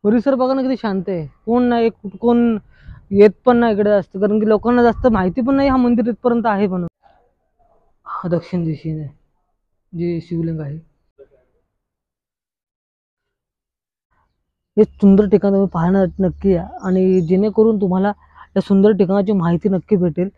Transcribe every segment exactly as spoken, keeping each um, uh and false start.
परिसर बघा ना किती शांत आहे. कोण नाही, कोण येत पण नाही इकडे जास्त, कारण की लोकांना जास्त माहिती पण नाही हा मंदिर इथपर्यंत आहे म्हणून. हा दक्षिण दिशेने जे शिवलिंग आहे, हे सुंदर ठिकाण तुम्ही पाहणं नक्की या, आणि जेणेकरून तुम्हाला या सुंदर ठिकाणाची माहिती नक्की भेटेल.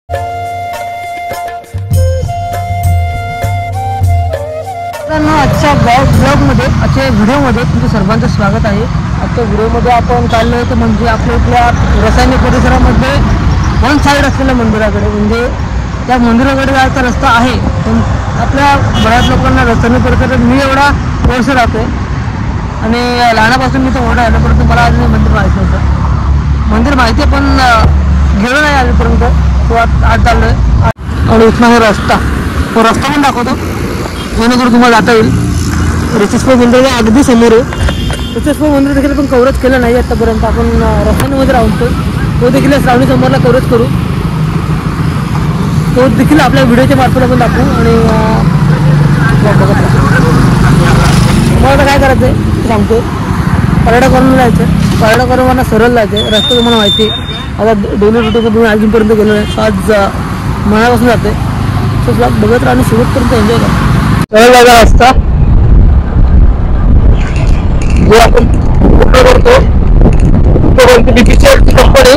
आजच्या ब्लॉग मध्ये, आजच्या व्हिडिओमध्ये तुमचं सर्वांचं स्वागत आहे. आजच्या व्हिडिओमध्ये आपण चाललोय तर म्हणजे आपल्या इथल्या रसायनी परिसरामध्ये वन साईड असलेल्या मंदिराकडे, म्हणजे त्या मंदिराकडे जायचा रस्ता आहे. पण आपल्या बऱ्याच लोकांना रस्त्याने परिसरात, मी एवढा वर्ष राहतोय आणि लहानापासून मी तर मोठा आलो, परंतु मला अजून मंदिर माहिती नव्हतं. मंदिर माहिती आहे पण गेलो नाही अजूनपर्यंत. तो आज चाललोय आणि इथला हे रस्ता, तो रस्ता पण दाखवतो जेणेकरून तुम्हाला जाता येईल. रचिस्पर मंदिर अगदी समोर आहे. रचिस्पर मंदिर देखील आपण कव्हरेज केलं नाही आतापर्यंत. आपण रस्त्यांमध्ये राहतो, तो देखील श्रावणी सोमवारला कव्हरेज करू. तो देखील आपल्या व्हिडिओच्या मार्फत आपण दाखवू. आणि मला आता काय करायचं आहे सांगतो. पराडा करून जायचं, पराडा करून मला सरळ जायचं आहे. रस्ता तुम्हाला माहिती आहे. आता डेली रुटीन तुम्ही अजूनपर्यंत गेलो नाही, आज मनापासून जाते. सो ब्लॉग बघत राहा आणि शेवटपर्यंत एन्जॉय करा. सरळ जागा रस्ता जो आपण करतो कंपनी,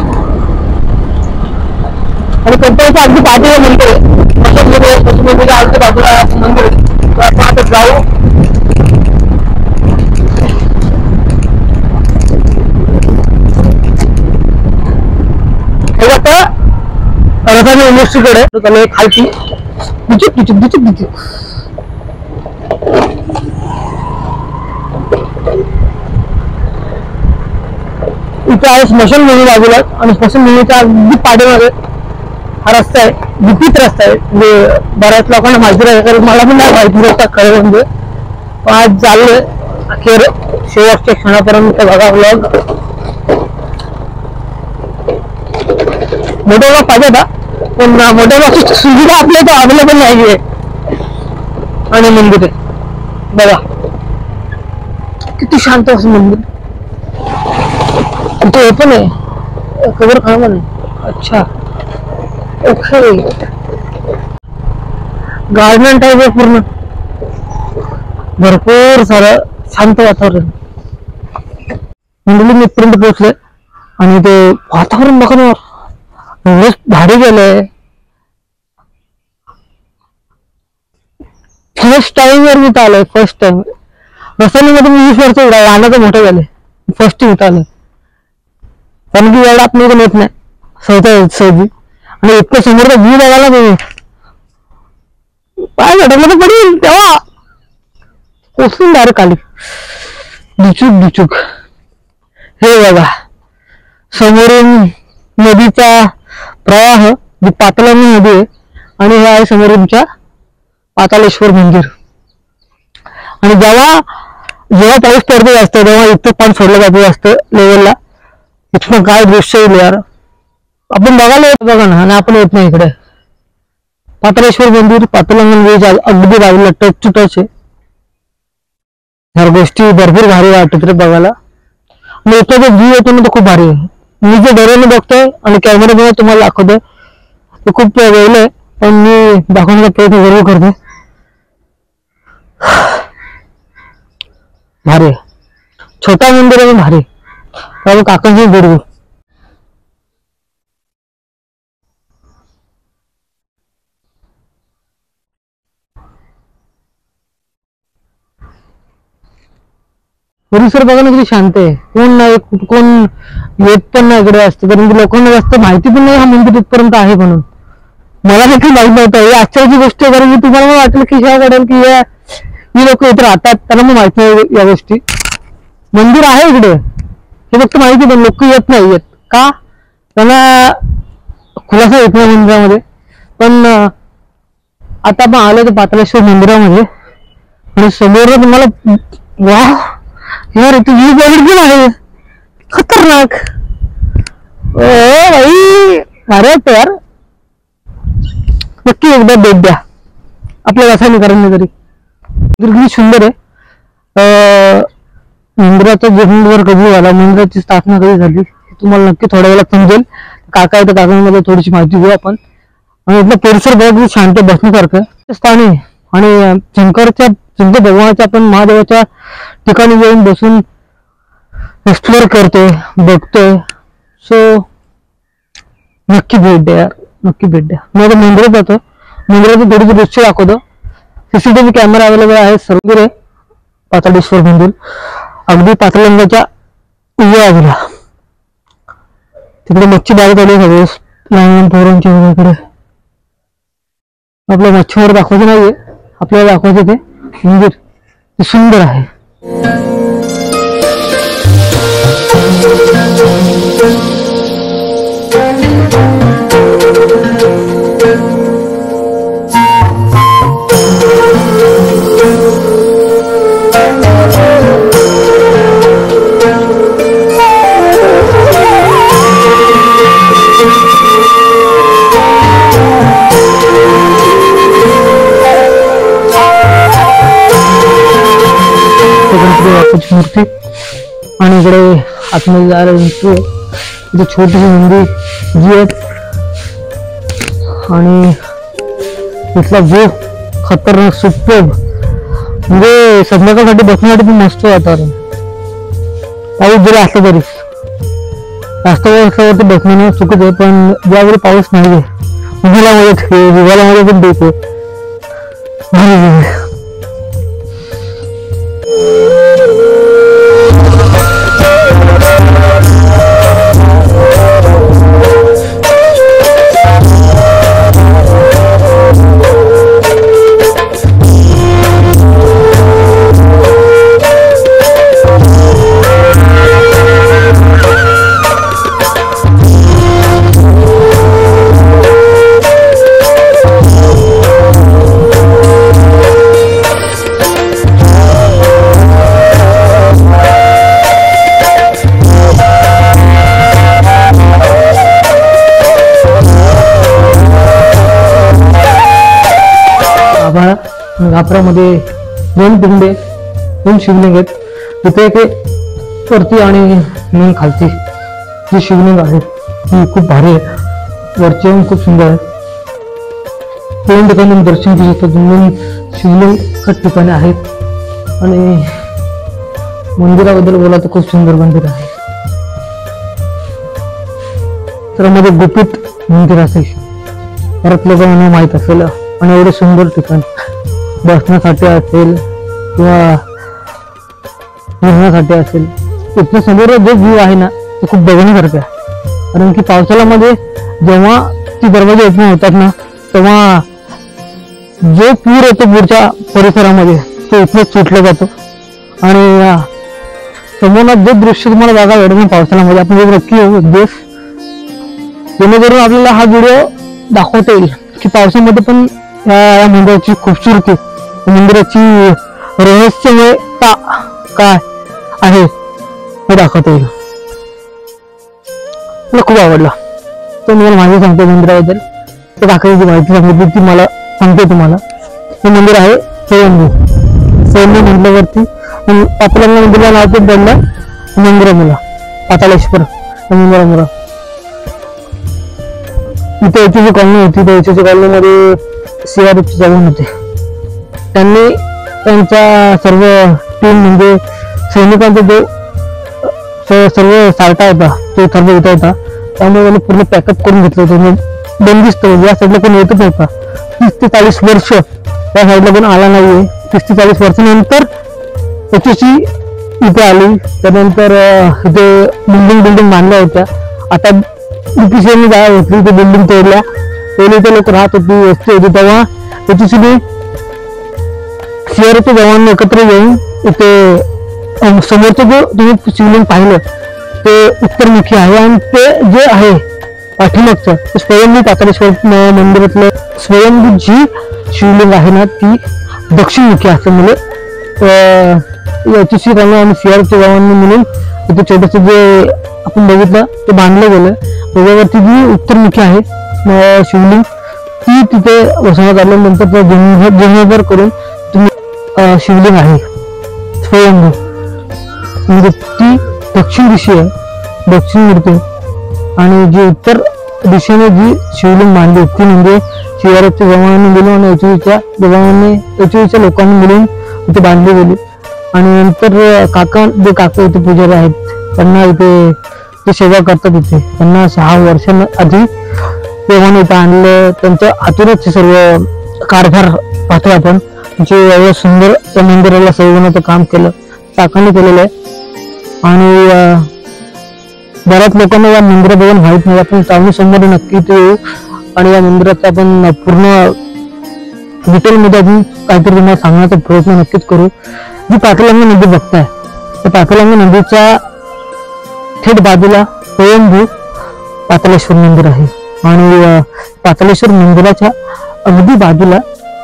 आणि कंपनीच्या अगदी बाजूला मंदिर आहे. मंदिर अगदी बाजूला मंदिर आहे. आपण आता जाऊ. हे आता रसायन युनिव्हर्सिटीकडे खालची दिचूक दिचूक दिचूक दिचूक इथे आहे स्मशानभूमी बाजूला, आणि स्मशानभूमीच्या अगदी पाठीमागे हा रस्ता आहे. गुपित रस्ता आहे, म्हणजे बऱ्याच लोकांना माहिती नाही, कारण मला पण नाही माहिती रस्ता खरं म्हणजे. आज चाललोय अखेर शेवटच्या क्षणापर्यंत. बघा व्लॉग मोठा व्लॉग पाहिजे होता, पण मोठ्या व्लॉगची सुविधा आपल्या इथे अवेलेबल नाही आहे. आणि मंदिर आहे बघा किती शांत असं मंदिर. तो ओपन आहे, कवर खावा नाही. अच्छा ओके, गार्डन टाईप आहे पूर्ण, भरपूर सारं शांत वातावरण. मंदिर मी इथपर्यंत पोहोचले आणि ते वातावरण बघा ना, एवढंच भारी गेलंय. फर्स्ट टाइम वर मी इथं आलोय, फर्स्ट टाइम. रसायनीमध्ये मी वीस वर्ष लहानाचं मोठं झाले, फर्स्ट टाइम इथं आलोय. कारण की एवढा आपण इथं येत नाही सहजा सहजी, आणि इतकं समोरचा व्ह्यू बघायला नाही. काय घडलं तर पडेल तेव्हा पोचून डायरेक्ट आली डिचूक डिचूक. हे बघा समोरून नदीचा प्रवाह, जी पाताळानी नदी आहे, आणि हे आहे समोरूनच्या पाताळेश्वर मंदिर. आणि जेव्हा जेव्हा पाऊस पडतो जास्त, तेव्हा इथं पाणी सोडलं जातं जास्त लेवलला. इथनं काय दृश्य येईल यार, आपण बघायला येत बघा ना, आणि आपण येत नाही इकडे. पाताळेश्वर मंदिर पाताळा मंदिर अगदी बाजूला टच टू टच आहे. ह्या गोष्टी भरपूर भारी वाटत रे बघायला. आणि इथं जो व्ह्यू येतो ना तो खूप भारी आहे. मी जे डोळ्याने बघतोय आणि कॅमेऱ्यामध्ये तुम्हाला दाखवतोय ते खूप वेगळं आहे, पण मी दाखवण्याचा प्रयत्न जरूर करतोय. भारी छोटा मंदिर आहे, भारी. त्यामुळे काकांची गुरु परिसर बघा ना किती शांत आहे. कोण नाही, कोण येत पण नाही इकडे असतं, कारण की लोकांना जास्त माहिती पण नाही हा मंदिर इथपर्यंत आहे म्हणून. मला देखील माहित नव्हतं. ही आश्चर्याची गोष्ट आहे, कारण की तुम्हाला वाटेल की ह्या वाटेल की ही लोक इथे राहतात, त्यांना मग माहित नाही या गोष्टी. मंदिर आहे इकडे, हे फक्त माहिती, पण लोक येत नाही. येत का त्यांना खुलासा येत नाही मंदिरामध्ये. पण आता आपण आलो तर पाताळेश्वर मंदिरामध्ये, आणि समोर तुम्हाला वा यार इथे व्ह्यू बघितलं आहे खतरनाक. ओ भाई भारी वाटतं यार. नक्की एकदा भेट द्या आपल्या रसायनीकरांनी तरी. किती सुंदर आहे. मंदिराचा जीर्णोद्धार कधी झाला, मंदिराची स्थापना कधी झाली तुम्हाला नक्की थोड्या वेळात समजेल. काका येतं, काकांमध्ये थोडीशी माहिती घेऊ आपण. आणि इथला परिसर बघा शांत बसण्यासारखं स्थानी. आणि शंकरच्या शंकर भगवानाच्या आपण महादेवाच्या ठिकाणी जाऊन बसून एक्सप्लोर करतोय, बघतोय. सो नक्की भेट द्या यार, नक्की भेट द्या. मी आता मंदिरात जातो, मंदिराचं थोडीशी दृश्य दाखवतो. सीसीटीव्ही कॅमेरा अवेलेबल आहे सर्व. पाताळेश्वर मंदिर अगदी पाताळगंगाच्या उजव्या बाजूला. तिकडे मच्छी बाजार चालू आहे सगळे लहान पोरांच्या वगैरे. आपल्या मच्छीवर दाखवायचं नाहीये, आपल्याला दाखवायचं ते मंदिर ते सुंदर आहे. मूर्ती आणि इकडे आतमध्ये जायला इथे छोटीशी मंदिर जी आहेत. आणि इथला जो खतरनाक सुपर म्हणजे संध्याकाळसाठी बसण्यासाठी पण मस्त वातावरण. पाऊस जरी असला तरी रस्त्यावरती बसण्याने चुकत आहे, पण ज्यावेळी पाऊस नाहीये उन्हाळ्यामध्ये हिवाळ्यामध्ये पण देतो. घापरामध्ये दोन पिंडे, दोन शिवलिंग आहेत. तिथे एक वरती आणि मेन खालची जी शिवलिंग आहे ती खूप भारी आहे. वरची पण खूप सुंदर आहे. दोन ठिकाणी दर्शन घेऊ शकतो. दोन शिवलिंग एकाच ठिकाणी आहेत. आणि मंदिराबद्दल बोला तर खूप सुंदर मंदिर आहे. तर मध्ये गुपित मंदिर असेल, परत लोकांना माहित असेल. आणि एवढे सुंदर ठिकाण बसण्यासाठी असेल किंवा फिरण्यासाठी असेल. इथलं समोर जो व्ह्यू आहे ना ते खूप बघण्यासारखं आहे. कारण की पावसाळ्यामध्ये जेव्हा ती दरवाजे ओपन होतात ना तेव्हा जो पूर येतो पुढच्या परिसरामध्ये तो इथनंच सुटला जातो. आणि समोर जे दृश्य तुम्हाला बघायला भेटेल ना पावसाळ्यामध्ये, आपण जे नक्की होऊ देश जेणेकरून आपल्याला हा व्हिडिओ दाखवता येईल की पावसामध्ये पण या मंदिराची खूबसूरती, मंदिराची रहस्यमयता काय आहे हे दाखवता येईल. मला खूप आवडला. तर मी माहिती सांगतो मंदिराबद्दल. तर काकाची माहिती सांगितली ती मला सांगते तुम्हाला. हे मंदिर आहे स्वयंभू. स्वयंभू म्हटल्यावरती पाताळगंगा मंदिरला नाव ते पडलं मंदिरामुळं, पाताळेश्वर मंदिरामुळं. इथे याची जी कॉलनी होती त्या याच्या कॉलनीमध्ये सीआरपीचे जवान होते. त्यांनी त्यांचा सर्व टीम म्हणजे सैनिकांचा जो सर्व सारटा होता तो सर्व इथं होता. त्यामुळे त्यांनी पूर्ण पॅकअप करून घेतलं होतं. बंदिस्त या साईडला कोण येतच नव्हता. तीस ते चाळीस वर्ष त्या साईडला कोण आला नाहीये. तीस ते चाळीस वर्षानंतर त्याची इथे आली. त्यानंतर इथे बिल्डिंग बिल्डिंग बांधल्या होत्या. आता ब्रिटिशांनी जागा घेतली, ते बिल्डिंग तोडल्या. पहिले इथे लोक राहत होती, वस्ती होती. तेव्हा त्याची सीआरपीचे जवान एकत्र येऊन इथे समोरचं जो तुम्ही शिवलिंग पाहिलं ते उत्तरमुखी आहे. आणि ते जे आहे पाठीमागचं स्वयंभू पाताळेश्वर मंदिरातलं स्वयंभू जी शिवलिंग आहे ना ती दक्षिणमुखी असं म्हणजे याची शिकायला आणि सीआरपीच्या जवानांनी मिळून इथे छोटस जे आपण बघितलं ते बांधलं गेलं. त्याच्यावरती जी उत्तरमुखी आहे शिवलिंग ती तिथे बसवण्यात आल्यानंतर जीर्णोद्धार करून तुम्ही शिवलिंग आहे स्वयंभू म्हणजे ती दक्षिण दिशा आहे, दक्षिण मूर्ती. आणि जी उत्तर दिशेने जी शिवलिंग बांधली ती म्हणजे शिवाराच्या जवानांनी मिळून आणि एचवीच्या जवानांनी एचवीच्या लोकांनी मिळून इथे बांधली गेली. आणि नंतर काका जे काका इथे पुजारी आहेत त्यांना इथे ते सेवा करतात. इथे त्यांना सहा वर्षांआधी देवाने इथं आणलं, त्यांच्या हातूनच सर्व कारभार पाहतो आपण. जे एवढं सुंदर त्या मंदिराला सजवण्याचं काम केलं काकांनी केलेलं आहे. आणि बऱ्याच लोकांना या मंदिराबद्दल माहित नाही. आपण चावणी समोर नक्की इथे येऊ आणि या मंदिराचा आपण पूर्ण डिटेलमध्ये अजून काहीतरी तुम्हाला सांगण्याचा प्रयत्न नक्कीच करू. जी पातळंगा नदी बघताय त्या पातळंगा नदीच्या थेट बाजूला स्वयंभू पाताळेश्वर मंदिर आहे. आणि पाताळेश्वर मंदिराच्या अगदी बाजूला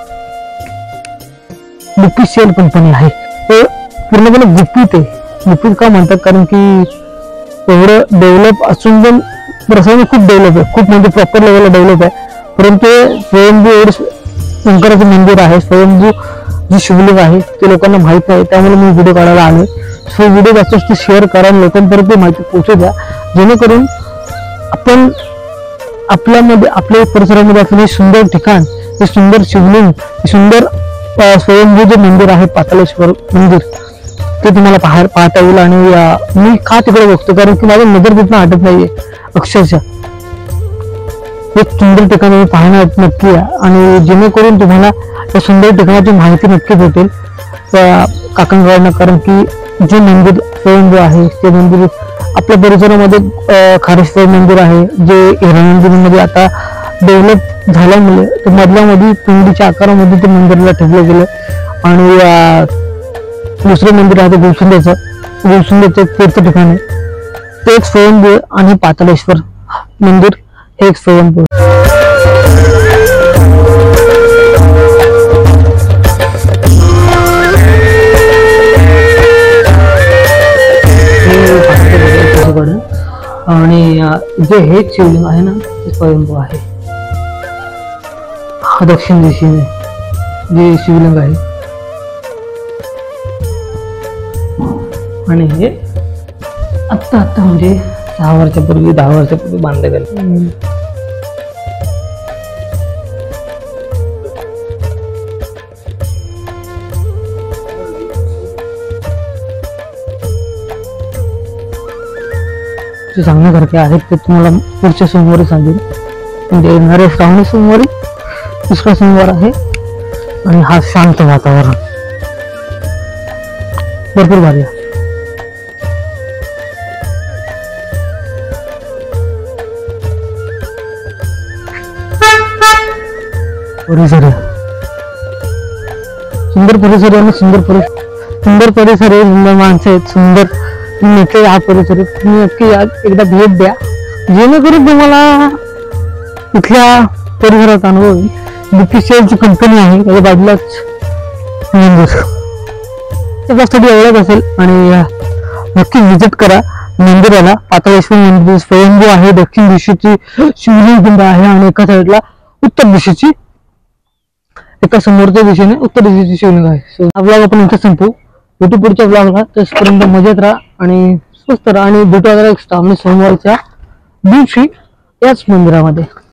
बीपीसीएल कंपनी आहे. ते पूर्णपणे गुपित आहे. गुपित का म्हणतात कारण की एवढं डेव्हलप असून पण प्रसंग खूप डेव्हलप आहे, खूप म्हणजे प्रॉपर लेवलला डेव्हलप आहे. परंतु स्वयंभू एवढं शंकराचं मंदिर आहे, स्वयंभू जी शिवलिंग आहे ते लोकांना माहित नाही. त्यामुळे मी व्हिडिओ काढायला आलोय. सो व्हिडिओ जास्त शेअर करा, लोकांपर्यंत माहिती पोहोचू द्या, जेणेकरून आपण आपल्यामध्ये आपल्या परिसरामध्ये असलेले सुंदर ठिकाण, हे सुंदर शिवलिंग, हे सुंदर स्वयंभू जे मंदिर आहे पाताळेश्वर मंदिर ते तुम्हाला पाहायला पाहता येईल. आणि मी का तिकडे बघतो कारण की माझ्या नजर तिथं हटत नाहीये. अक्षरशः एक सुंदर ठिकाण तुम्ही पाहणार नक्की आहे. आणि जेणेकरून तुम्हाला त्या सुंदर ठिकाणाची माहिती नक्की भेटेल त्या काकांकडनं. कारण की जे मंदिर स्वयंभू आहे ते मंदिर आपल्या परिसरामध्ये खारेश्वर मंदिर आहे जे हिरानंदिनीमध्ये आता डेव्हलप झाल्यामुळे ते मधल्यामध्ये पिंडीच्या आकारामध्ये ते मंदिराला ठेवलं गेलं. आणि दुसरे मंदिर आहे ते गुलसुंद्याचं गुलसुंद्याचं तीर्थ ठिकाण आहे ते एक स्वयंभू. आणि पाताळेश्वर मंदिर हे एक स्वयंभू. आणि जे हे शिवलिंग आहे ना ते स्वयंभू आहे. दक्षिण दिशेने जे शिवलिंग आहे आणि हे आत्ता आत्ता म्हणजे सहा वर्षापूर्वी दहा वर्षापूर्वी बांधले गेले. जे सांगण्यासारखे आहेत ते तुम्हाला पुढच्या सोमवारी सांगेल. म्हणजे येणाऱ्या श्रावणी सोमवारी दुसरा सोमवार आहे. आणि हा शांत वातावरण भरपूर भारी आहे. परिसर सुंदर परिसर आणि सुंदर परिसर सुंदर परिसर आहे. सुंदर माणसं आहेत, सुंदर नक्की हा परिसर तुम्ही नक्की एकदा भेट द्या जेणेकरून तुम्हाला इथल्या परिसराचा अनुभव येईल. बीपीसीएलची कंपनी आहे त्याच्या बाजूलाच मंदिर त्याच्यासाठी एवढंच असेल. आणि नक्की व्हिजिट करा मंदिराला. पाताळेश्वर मंदिर स्वयंभू आहे, दक्षिण दिशेची शिवलिंग पिंड आहे आणि एका साईडला उत्तर दिशेची एका समोरच्या दिशेने उत्तर दिशेची शिवलिंग आहे. सो हा ब्लॉग आपण इथे संपू. भेटू पुढच्या ब्लॉगला. तोपर्यंत मजेत राहा आणि स्वस्त राहा. आणि भेटू एक श्रावणी सोमवारच्या दिवशी याच मंदिरामध्ये.